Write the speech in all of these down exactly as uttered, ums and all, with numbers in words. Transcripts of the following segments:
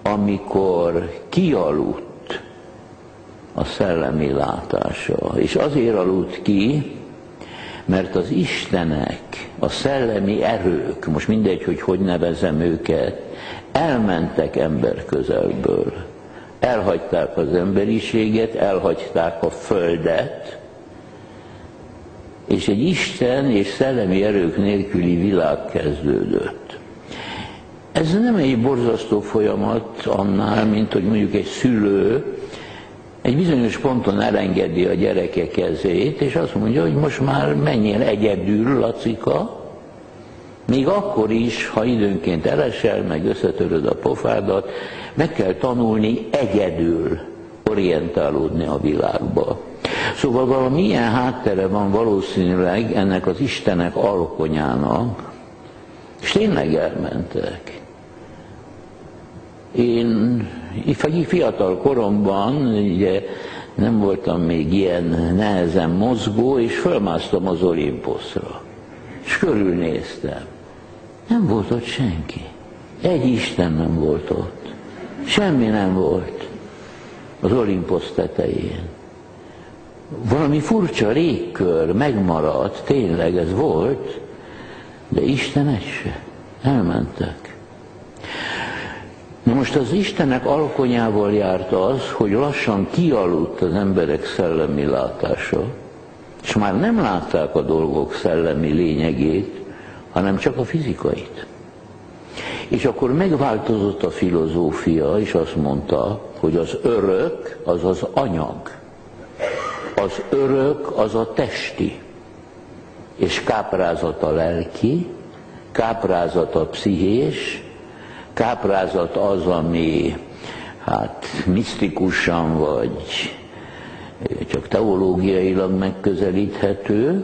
amikor kialudt a szellemi látása. És azért aludt ki, mert az istenek, a szellemi erők, most mindegy, hogy hogy nevezem őket, elmentek ember közelből. Elhagyták az emberiséget, elhagyták a földet, és egy Isten és szellemi erők nélküli világ kezdődött. Ez nem egy borzasztó folyamat annál, mint hogy mondjuk egy szülő egy bizonyos ponton elengedi a gyereke kezét, és azt mondja, hogy most már menjél egyedül, Lacika, még akkor is, ha időnként elesel, meg összetöröd a pofádat, meg kell tanulni egyedül orientálódni a világba. Szóval valami ilyen háttere van valószínűleg ennek az Istenek alkonyának, és tényleg elmentek. Én fiatal koromban ugye nem voltam még ilyen nehezen mozgó, és fölmásztam az Olimposzra. És körülnéztem. Nem volt ott senki. Egy Isten nem volt ott. Semmi nem volt az Olimposz tetején. Valami furcsa légkör megmaradt, tényleg ez volt, de Isten egy se. Elmentek. Na most az Istenek alkonyával járt az, hogy lassan kialudt az emberek szellemi látása, és már nem látták a dolgok szellemi lényegét, hanem csak a fizikait. És akkor megváltozott a filozófia, és azt mondta, hogy az örök az az anyag, az örök az a testi, és káprázat a lelki, káprázat a pszichés, káprázat az, ami hát misztikusan vagy csak teológiailag megközelíthető,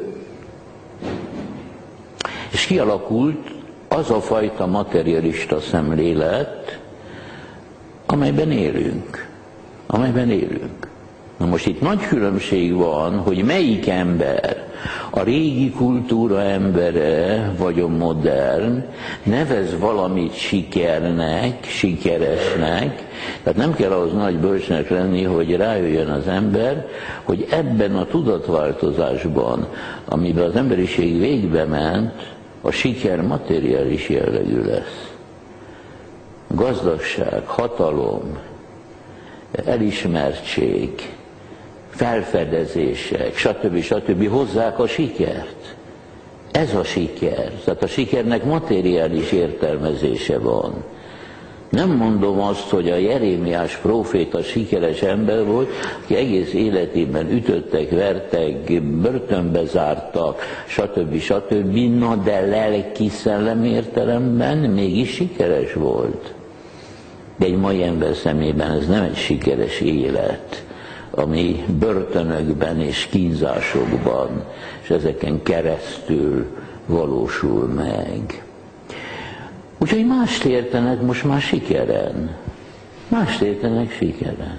és kialakult az a fajta materialista szemlélet, amelyben élünk, amelyben élünk. Na most itt nagy különbség van, hogy melyik ember, a régi kultúra embere, vagy a modern, nevez valamit sikernek, sikeresnek, tehát nem kell ahhoz nagy bölcsnek lenni, hogy rájöjjön az ember, hogy ebben a tudatváltozásban, amiben az emberiség végbe ment, a siker materiális jellegű lesz. Gazdagság, hatalom, elismertség, felfedezések, stb. stb. Hozzák a sikert. Ez a siker. Tehát a sikernek materiális értelmezése van. Nem mondom azt, hogy a Jerémiás próféta sikeres ember volt, aki egész életében ütöttek, vertek, börtönbe zártak, stb. stb. Na de lelki szellem értelemben mégis sikeres volt. De egy mai ember szemében ez nem egy sikeres élet, ami börtönökben és kínzásokban, és ezeken keresztül valósul meg. Úgyhogy mást értenek most már sikeren. Mást értenek sikeren.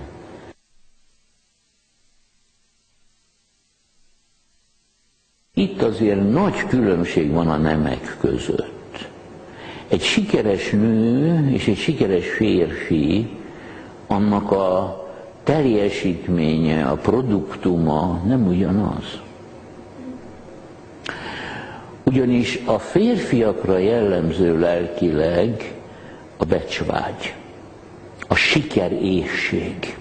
Itt azért nagy különbség van a nemek között. Egy sikeres nő és egy sikeres férfi, annak a teljesítménye, a produktuma nem ugyanaz. Ugyanis a férfiakra jellemző lelkileg a becsvágy, a sikeréhség.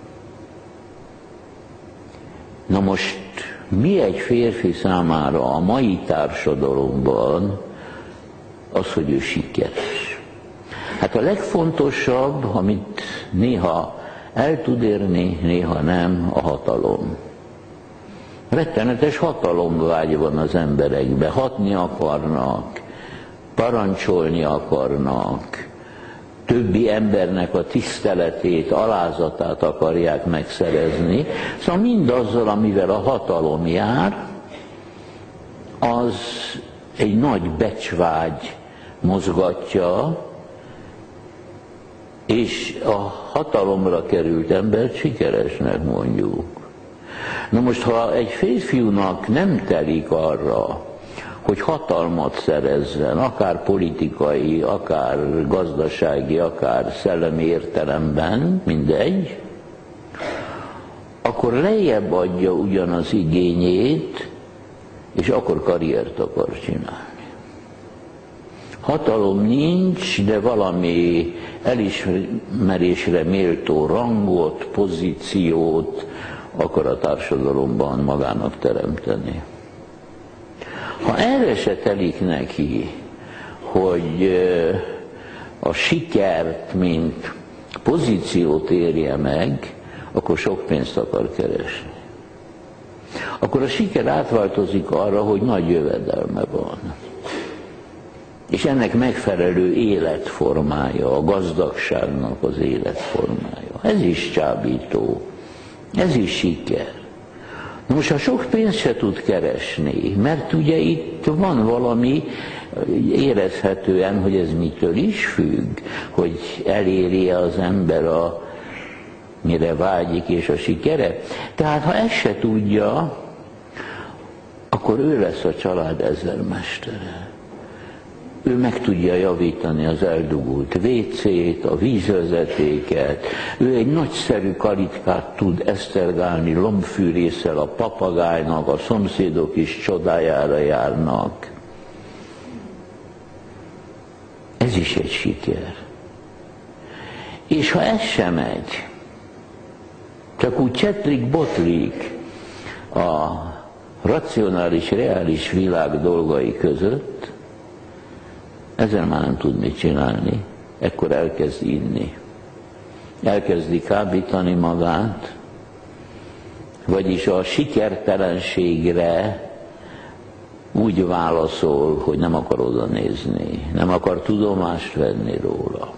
Na most mi egy férfi számára a mai társadalomban az, hogy ő sikeres? Hát a legfontosabb, amit néha el tud érni, néha nem, a hatalom. Rettenetes hatalomvágy van az emberekben, hatni akarnak, parancsolni akarnak, többi embernek a tiszteletét, alázatát akarják megszerezni. Szóval mindazzal, amivel a hatalom jár, az egy nagy becsvágy mozgatja, és a hatalomra került embert sikeresnek mondjuk. Na most, ha egy férfiúnak nem telik arra, hogy hatalmat szerezzen, akár politikai, akár gazdasági, akár szellemi értelemben, mindegy, akkor lejjebb adja ugyan az igényét, és akkor karriert akar csinálni. Hatalom nincs, de valami elismerésre méltó rangot, pozíciót akar a társadalomban magának teremteni. Ha erre se telik neki, hogy a sikert, mint pozíciót érje meg, akkor sok pénzt akar keresni. Akkor a siker átváltozik arra, hogy nagy jövedelme van. És ennek megfelelő életformája, a gazdagságnak az életformája. Ez is csábító, ez is siker. Na most, ha sok pénzt se tud keresni, mert ugye itt van valami érezhetően, hogy ez mitől is függ, hogy eléri az ember a mire vágyik és a sikere. Tehát ha ezt se tudja, akkor ő lesz a család ezermestere. Ő meg tudja javítani az eldugult vécét, a vízvezetéket, ő egy nagyszerű kalitkát tud esztergálni lombfűrésszel a papagájnak, a szomszédok is csodájára járnak. Ez is egy siker. És ha ez sem megy, csak úgy csetlik-botlik a racionális, reális világ dolgai között, ezzel már nem tud mit csinálni, ekkor elkezd inni. Elkezdi kábítani magát, vagyis a sikertelenségre úgy válaszol, hogy nem akar oda nézni, nem akar tudomást venni róla.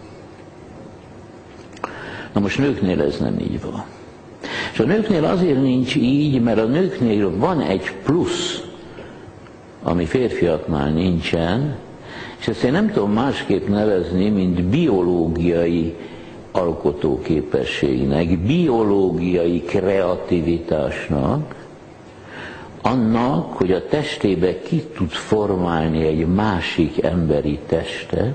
Na most nőknél ez nem így van. És a nőknél azért nincs így, mert a nőknél van egy plusz, ami férfiaknál nincsen, és ezt én nem tudom másképp nevezni, mint biológiai alkotóképességnek, biológiai kreativitásnak, annak, hogy a testébe ki tud formálni egy másik emberi testet,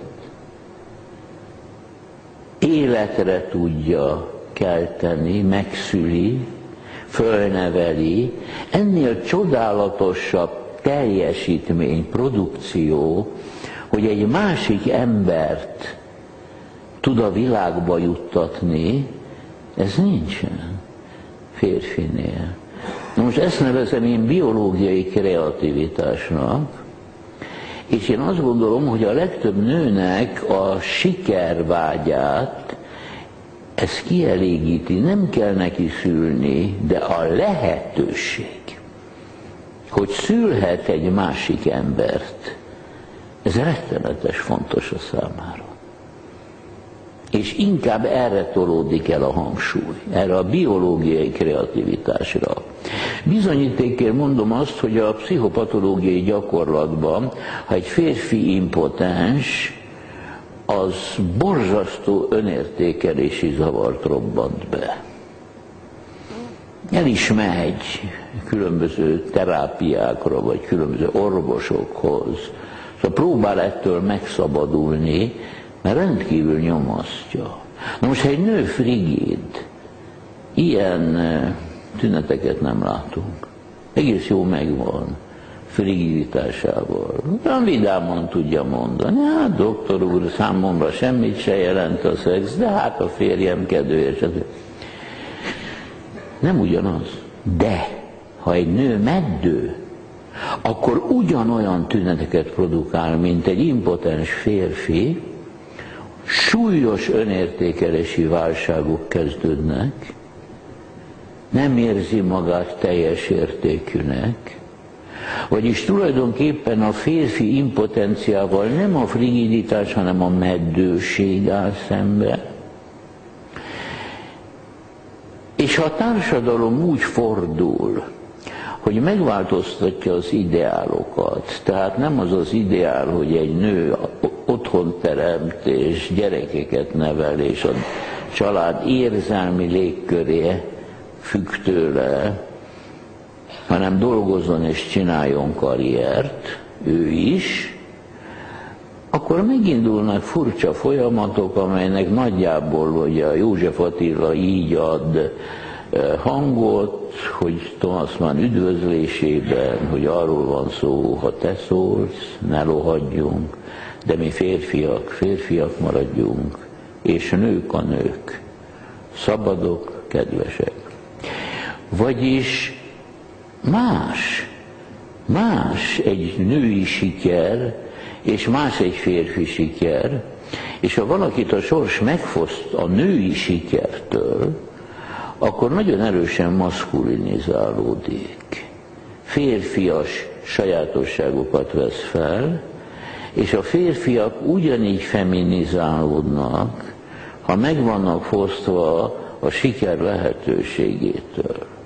életre tudja kelteni, megszüli, fölneveli, ennél csodálatosabb teljesítmény, produkció, hogy egy másik embert tud a világba juttatni, ez nincsen férfinél. Na most ezt nevezem én biológiai kreativitásnak, és én azt gondolom, hogy a legtöbb nőnek a sikervágyát ez kielégíti, nem kell neki szülni, de a lehetőség, hogy szülhet egy másik embert, ez rettenetes fontos a számára. És inkább erre tolódik el a hangsúly, erre a biológiai kreativitásra. Bizonyítékért mondom azt, hogy a pszichopatológiai gyakorlatban, ha egy férfi impotens, az borzasztó önértékelési zavart robbant be. El is megy különböző terápiákra, vagy különböző orvosokhoz, szóval próbál ettől megszabadulni, mert rendkívül nyomasztja. Na most, ha egy nő frigid, ilyen tüneteket nem látunk. Egész jó megvan frigiditásával. Olyan vidáman tudja mondani, hát doktor úr, számomra semmit se jelent a szex, de hát a férjem kedvéért. Nem ugyanaz. De, ha egy nő meddő, akkor ugyanolyan tüneteket produkál, mint egy impotens férfi, súlyos önértékelési válságok kezdődnek, nem érzi magát teljes értékűnek, vagyis tulajdonképpen a férfi impotenciával nem a frigiditás, hanem a meddőség áll szembe. És ha a társadalom úgy fordul, hogy megváltoztatja az ideálokat, tehát nem az az ideál, hogy egy nő otthon teremt és gyerekeket nevel, és a család érzelmi légköré függ tőle, hanem dolgozzon és csináljon karriert, ő is, akkor megindulnak furcsa folyamatok, amelynek nagyjából ugye a József Attila így ad hangot, hogy Thomas Mann üdvözlésében, hogy arról van szó, ha te szólsz, ne lohadjunk, de mi férfiak, férfiak maradjunk, és nők a nők, szabadok, kedvesek. Vagyis más, más egy női siker, és más egy férfi siker, és ha valakit a sors megfoszt a női sikertől, akkor nagyon erősen maszkulinizálódik. Férfias sajátosságokat vesz fel, és a férfiak ugyanígy feminizálódnak, ha meg vannak fosztva a siker lehetőségétől.